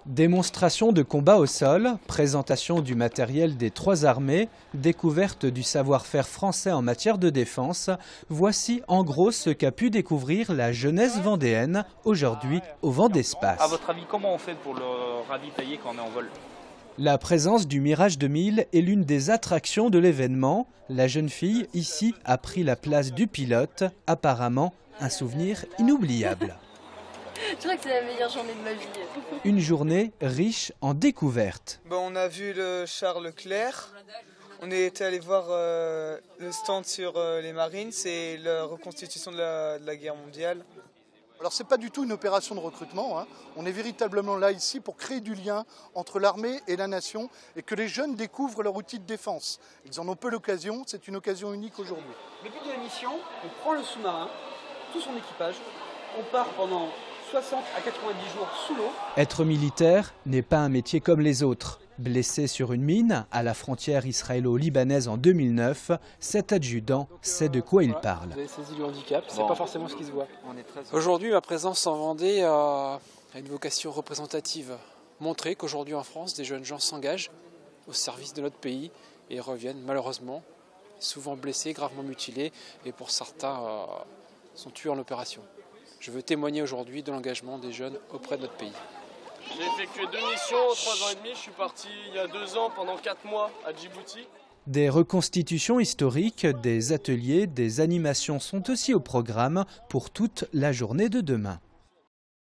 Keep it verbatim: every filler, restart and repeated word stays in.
Démonstration de combat au sol, présentation du matériel des trois armées, découverte du savoir-faire français en matière de défense, voici en gros ce qu'a pu découvrir la jeunesse vendéenne aujourd'hui au Vendespace. À votre avis, comment on fait pour le ravitailler quand on est en vol ? La présence du Mirage deux mille est l'une des attractions de l'événement. La jeune fille ici a pris la place du pilote, apparemment un souvenir inoubliable. Je crois que c'est la meilleure journée de ma vie. Une journée riche en découvertes. Bon, on a vu le char Leclerc, on est été allé voir euh, le stand sur euh, les Marines, c'est la reconstitution de la, de la guerre mondiale. Alors ce n'est pas du tout une opération de recrutement, hein. On est véritablement là ici pour créer du lien entre l'armée et la nation et que les jeunes découvrent leur outil de défense. Ils en ont peu l'occasion, c'est une occasion unique aujourd'hui. Le but de la mission, on prend le sous-marin, tout son équipage, on part pendant soixante à quatre-vingt-dix jours sous l'eau. Être militaire n'est pas un métier comme les autres. Blessé sur une mine à la frontière israélo-libanaise en deux mille neuf, cet adjudant sait de quoi il parle. Vous avez saisi le handicap, c'est Bon. pas forcément ce qui se voit. Très... Aujourd'hui, ma présence en Vendée a une vocation représentative. Montrer qu'aujourd'hui en France, des jeunes gens s'engagent au service de notre pays et reviennent malheureusement, souvent blessés, gravement mutilés et pour certains euh, sont tués en opération. Je veux témoigner aujourd'hui de l'engagement des jeunes auprès de notre pays. J'ai effectué deux missions en trois ans et demi. Je suis parti il y a deux ans pendant quatre mois à Djibouti. Des reconstitutions historiques, des ateliers, des animations sont aussi au programme pour toute la journée de demain.